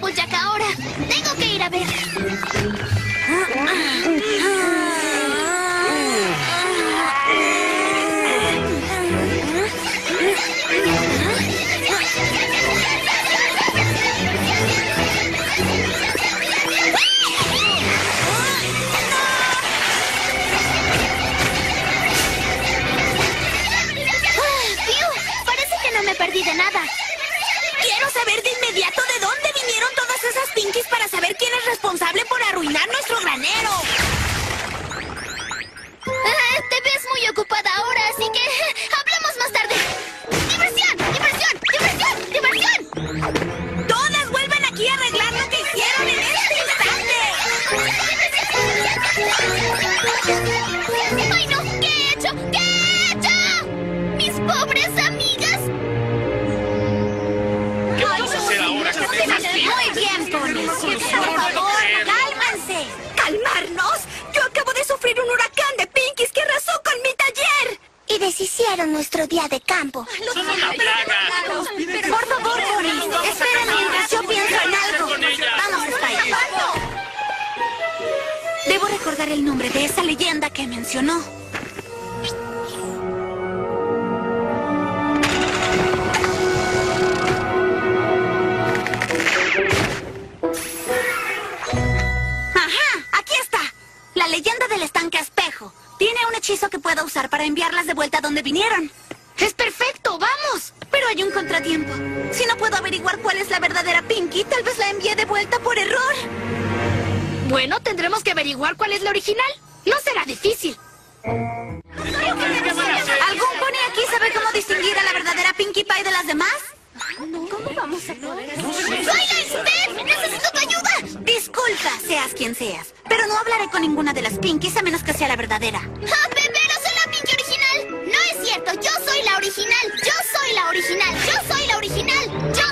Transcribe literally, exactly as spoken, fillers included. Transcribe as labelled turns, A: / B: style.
A: Applejack ahora. Tengo que ir a ver. No me perdí de nada.
B: Quiero saber de inmediato de dónde vinieron todas esas Pinkies para saber quién es responsable por arruinar nuestro granero.
A: Ah, te ves muy ocupada ahora, así que hablamos más tarde. ¡Diversión! ¡Diversión! ¡Diversión! ¡Diversión!
B: ¡Todas vuelvan aquí a arreglar lo que hicieron en este instante!
A: ¡Ay, no! ¿Qué he hecho? ¿Qué he hecho? ¡Mis pobres amigas!
C: ¿Qué vamos a hacer ahora con esas Pinkies?
B: Muy bien, Ponies. Por favor, cálmense. ¿Calmarnos? Yo acabo de sufrir un huracán de Pinkies que arrasó con mi taller.
A: Y deshicieron nuestro día de campo.
C: ¡Son una plaga!
B: Por favor, Ponies, esperen mientras yo pienso en algo.
C: con ella?
B: Vamos, Spike. Debo recordar el nombre de esa leyenda que mencionó. La leyenda del estanque espejo. Tiene un hechizo que puedo usar para enviarlas de vuelta a donde vinieron. ¡Es perfecto! ¡Vamos! Pero hay un contratiempo. Si no puedo averiguar cuál es la verdadera Pinkie, tal vez la envíe de vuelta por error.
D: Bueno, tendremos que averiguar cuál es la original. No será difícil.
B: ¿Algún pony aquí sabe cómo distinguir a la verdadera Pinkie Pie de las demás? ¿Cómo vamos a poder?
A: ¡Soy Steph! ¡Necesito tu ayuda!
B: Disculpa, seas quien seas. Pero no hablaré con ninguna de las Pinkies a menos que sea la verdadera.
A: ¡Ah, pero soy la Pinkie original! No es cierto, yo soy la original. Yo soy la original. Yo soy la original. Yo